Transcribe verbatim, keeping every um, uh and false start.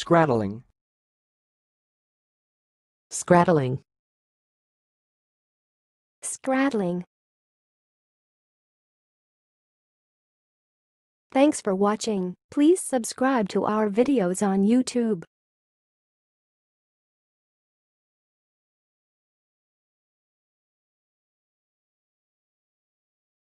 scrattling, scrattling, scrattling. Thanks for watching. Please subscribe to our videos on YouTube.